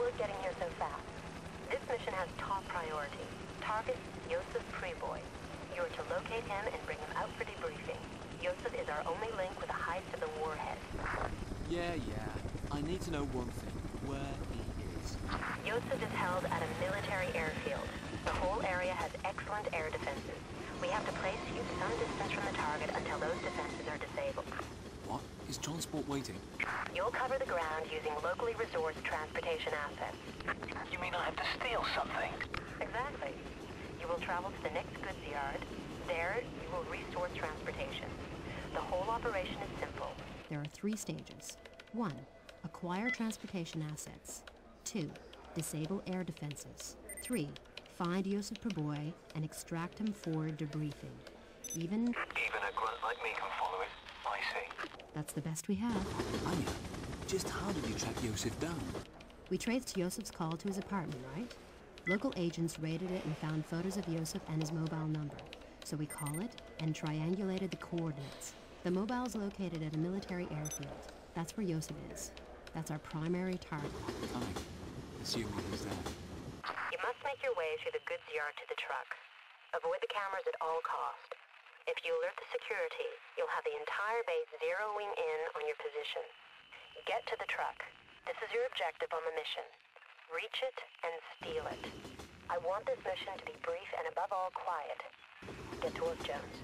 it getting here so fast? This mission has top priority. Target, Yosef Preboy. You're to locate him and bring him out for debriefing. Yosef is our only link with a heist of the warhead. Yeah. I need to know one thing. Where he is. Yosef is held at a military airfield. The whole area has excellent air defenses. We have to place you some distance from the target until those defenses are disabled. What? Is transport waiting? You'll cover the ground using locally resourced transportation assets. You mean I have to steal something? Exactly. You will travel to the next goods yard. There, you will resource transportation. The whole operation is simple. There are 3 stages. 1. Acquire transportation assets. 2. Disable air defenses. 3. Find Yosef Preboy and extract him for debriefing. Even Even a grunt like me can follow it. I see. That's the best we have. Anya, just how did you track Yosef down? We traced Yosef's call to his apartment, right? Local agents raided it and found photos of Yosef and his mobile number. So we call it and triangulated the coordinates. The mobile's located at a military airfield. That's where Yosef is. That's our primary target. Fine. Assuming he's there. You must make your way through the goods yard to the truck. Avoid the cameras at all cost. If you alert the security, you'll have the entire base zeroing in on your position. Get to the truck. This is your objective on the mission. Reach it and steal it. I want this mission to be brief and above all quiet. Get to work, Jones.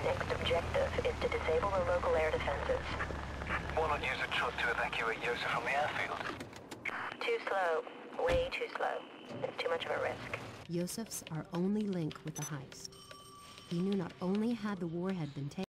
Next objective is to disable the local air defenses. Why not use a truck to evacuate Yosef from the airfield? Too slow. Way too slow. It's too much of a risk. Yosef's our only link with the heist. He knew not only had the warhead been taken,